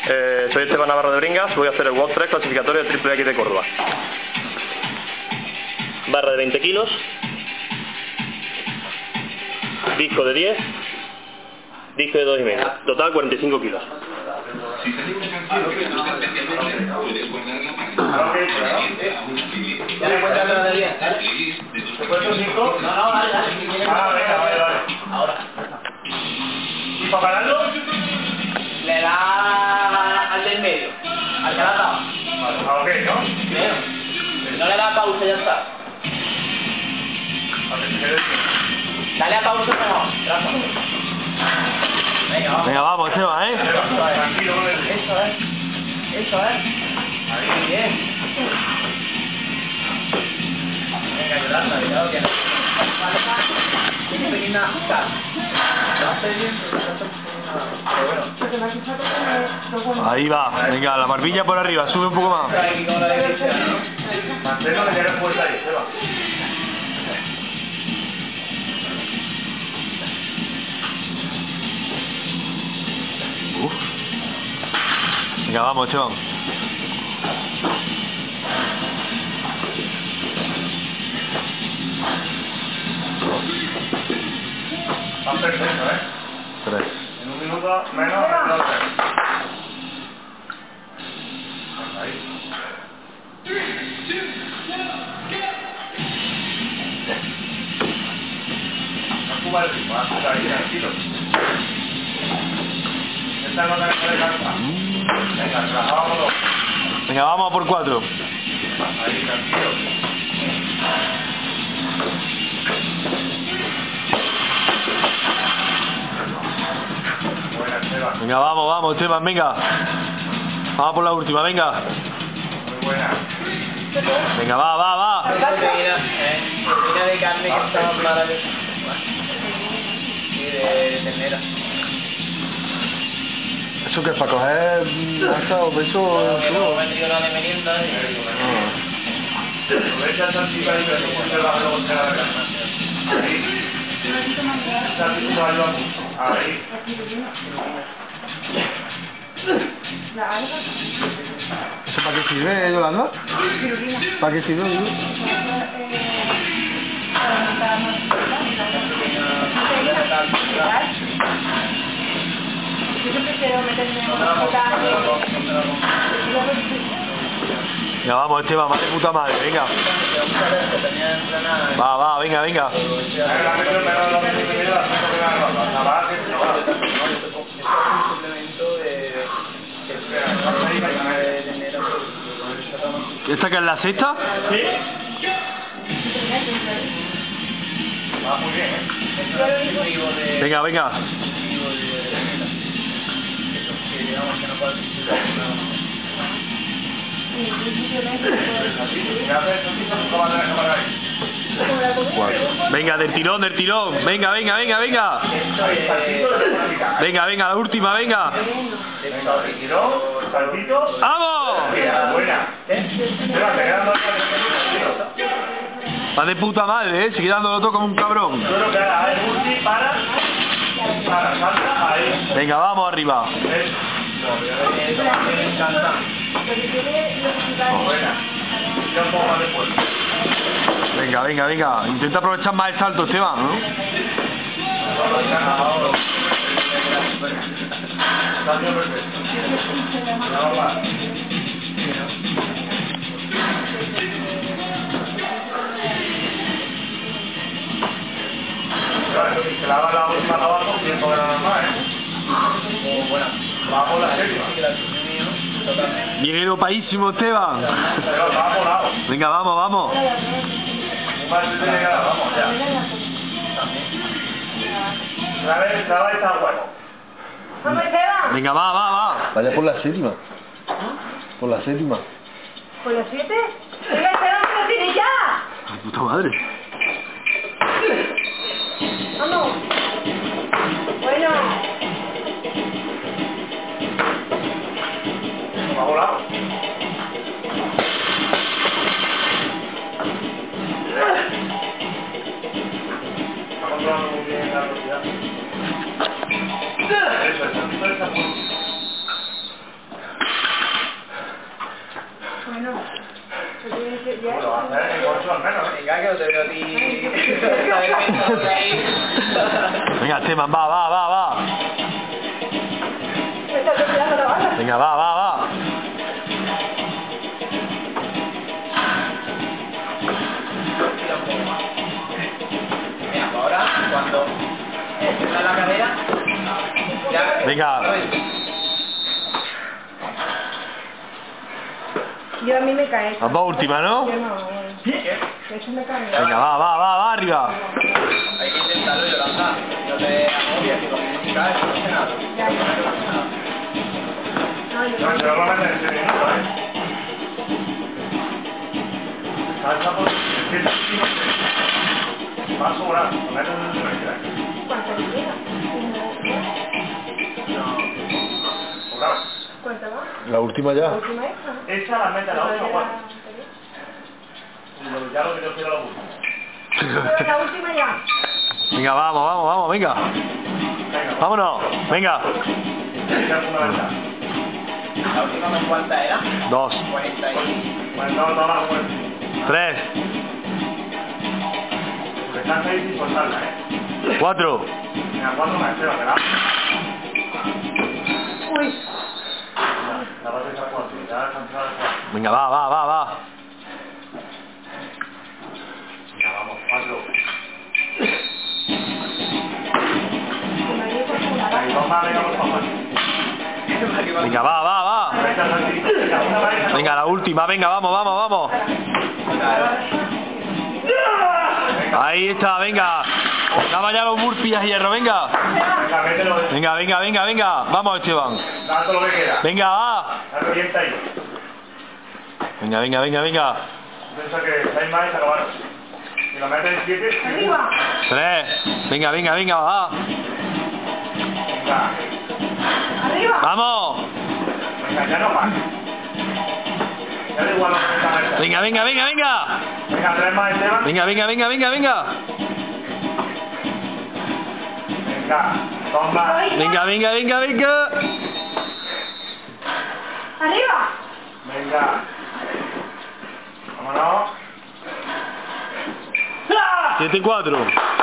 Soy Esteban Navarro de Bringas, voy a hacer el WOD 3 clasificatorio de Triple X de Córdoba. Barra de 20 kilos, disco de 10, disco de 2,5, total 45 kilos. Si sale una canción que te gusta especialmente, puedes guardarla para ¿Ya le cuentas lo de 10? ¿Te puesto 5? No, vale. Vale. Ahora. ¿Y para pararlo? Le da al del medio. Al que le has dado. Ok, ¿no? Bien. No le da pausa, ya está. Dale a pausa mejor. Gracias. Venga, vamos, Esteban, Tranquilo, Eso es. Ahí, bien. Venga, Yolanda, cuidado que no. Tiene pequeña sal. Lo hace bien, pero bueno. Ahí va, venga, la barbilla por arriba, sube un poco más. Ahí con la derecha, ¿no? Manténlo que tienes fuerza ahí, Esteban. Venga, vamos, Esteban. Está perfecto, 3. En un minuto menos, menos 3. Ahí. Sube el ritmo, ahí, tranquilo. Esta no te descansa. Venga, trabajámoslo. Venga, vamos a por 4. Ahí, tranquilo. Buena, Esteban. Venga, vamos, Esteban, venga. Vamos por la última, venga. Muy buena. Venga, va. Proteína de carne que está maravillosa. Y de ternera. ¿Eso qué es para coger masa o peso? Luego me he metido la de merienda y... Aprovecha el salsito ahí, pero no se va a luego se la gana. Ahí. El salsito ayuda mucho. Ahí. ¿Eso para qué sirve, Yolanda? ¿Para qué sirve? Yo prefiero meterme en una potaje. Venga, vamos, Esteban, más de puta madre, venga. Va, venga. ¿Esta que es la sexta? Sí. Va muy bien, Venga. Venga, del tirón. Venga. Venga, la última, venga. ¡Vamos! Buena. Va de puta madre, sigue dándolo todo como un cabrón. Yo creo que ahora el ulti para, salta, ahí. Venga, vamos arriba. Buena. Ya un poco más de fuerza. Venga. Intenta aprovechar más el salto, Esteban, ¿no? Salto perfecto. Si se lava la última abajo, tiempo que nada más, Bueno, vamos la séptima. Bien dopadísimo, Esteban. Pero va volado. Venga, vamos. Un par de llegar, vamos ya. Traba y está bueno. ¿Cómo Esteban? Venga, va. Vaya por la séptima. ¿Por las 7? Venga, Esteban, que lo tienes ya. ¡Ay, puta madre! Vamos. Bueno. Va volado. Está controlando muy bien la velocidad. Eso es, esa Esteban, va. Me está tirando la bala. Venga, va. Mira, ahora, cuando está la cadera, ya... Venga. Yo a mí me cae. Las dos últimas, ¿no? Yo no, bueno. Eso me cae. Venga, va, arriba. Hay que intentarlo y Yolanda. No te agobies, que con mi cae, no hace nada. Ya. No, yo No, yo lo voy a meter en este minuto, Salsa por... Va a sobrar, poner un número, ¿Cuánto le queda? ¿Cuánto va? La última ya. ¿La última esta? Esa la mete a la otra, Juan. Ya lo que yo quiero la última. Pero la última ya. Venga, vamos, venga. Venga, Vámonos, venga. ya es fundamental. La última vez, ¿cuánta era? 2, 40 y... Bueno, no la vuelta. 3, Porque estás ahí sin soltarla, 4. Venga, 4 más, Esteban, ¿verdad? Uy. La base está 4, ya cansada de 4. Venga, va. Ya vamos, 4. Ahí, 2 más, venga, por favor. Venga, va. Venga, la última, venga, vamos. Ahí está, venga. Dame ya los burpees a hierro, venga. Venga, mételo. Venga. Vamos, Esteban. Tanto lo que queda. Venga, va. La revienta ahí. Venga. Piensa que 6 más y se acabaron. Si lo metes en 7, Arriba. 3. Venga, va. Venga. Arriba. Vamos. Venga, ya no pasa. Ya da igual lo que está metiendo. Venga. Venga, 3 más, Esteban. Venga. Venga, 2 más. Venga. Arriba. Venga. Vámonos. 7-4.